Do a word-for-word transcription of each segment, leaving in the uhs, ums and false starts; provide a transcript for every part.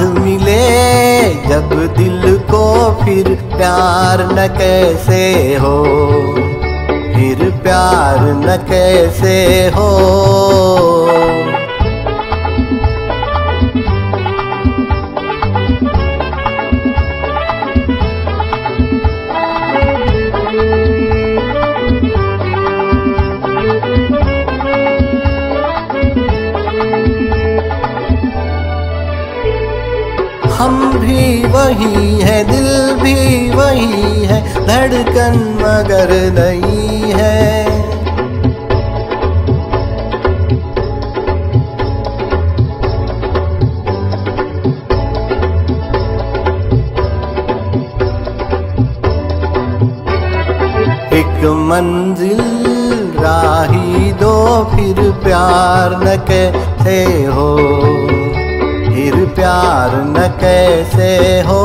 मिले जब दिल को फिर प्यार न कैसे हो, फिर प्यार न कैसे हो। हम भी वही है, दिल भी वही है, धड़कन मगर नहीं है। एक मंजिल राही दो, फिर प्यार न कैसे हो, फिर प्यार न कैसे हो।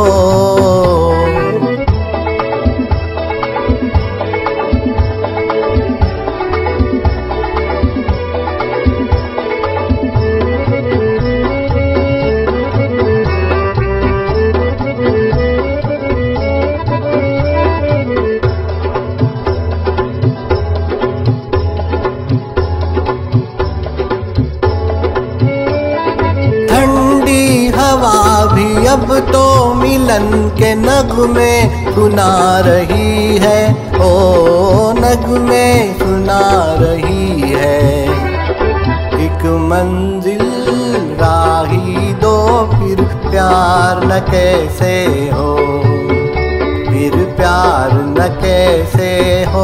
हवा भी अब तो मिलन के नगमे सुना रही है, ओ नगमे सुना रही है। एक मंजिल राही दो, फिर प्यार न कैसे हो, फिर प्यार न कैसे हो।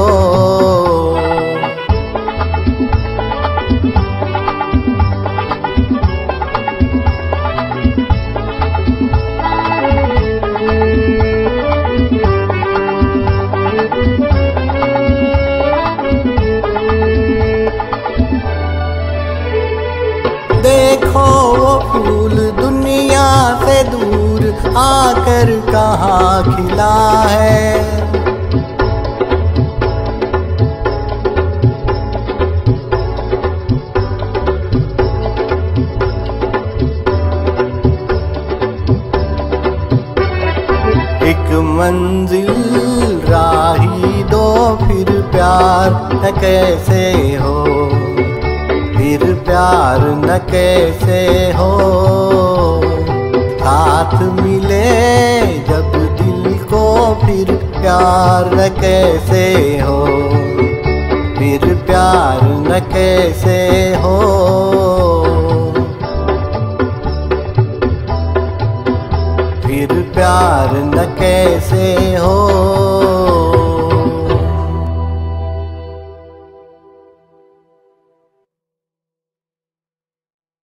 देखो वो फूल दुनिया से दूर आकर कहाँ खिला है। एक मंजिल राही दो, फिर प्यार न कैसे हो, फिर प्यार न कैसे हो। साथ मिले जब दिल को, फिर प्यार न कैसे हो, फिर प्यार न कैसे हो। फिर प्यार न कैसे हो।